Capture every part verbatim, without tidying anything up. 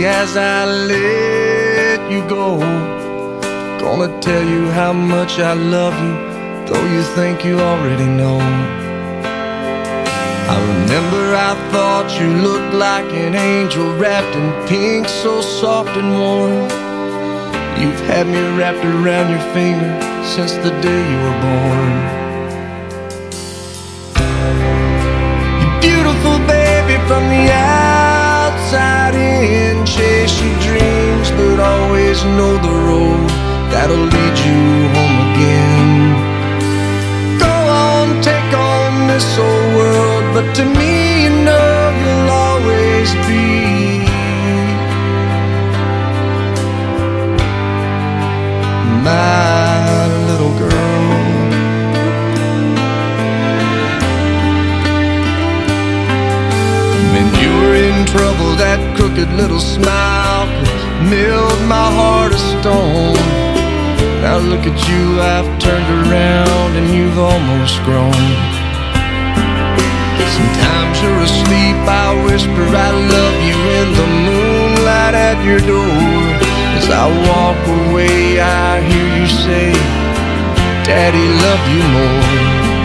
as I let you go. Gonna tell you how much I love you, though you think you already know. I remember I thought you looked like an angel wrapped in pink, so soft and warm. You've had me wrapped around your finger since the day you were born. You're beautiful, baby, from the outside in. Chase your dreams, but always know the road that'll lead you home again. Go on, take on this old world, but to me, you know you'll always be my little girl. When you were in trouble, that crooked little smile could melt my heart of stone. Now look at you, I've turned around and you've almost grown. Sometimes you're asleep, I whisper I love you in the moonlight at your door. As I walk away, I hear you say, Daddy, love you more.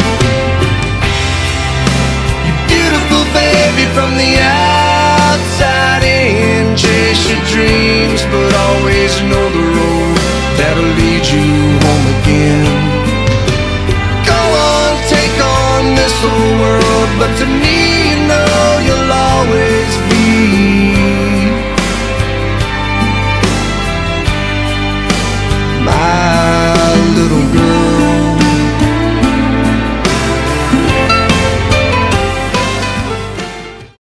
You're beautiful, baby, from the outside in. Chase your dreams, but always know the road that'll lead you home again. Go on, take on this whole world, but to me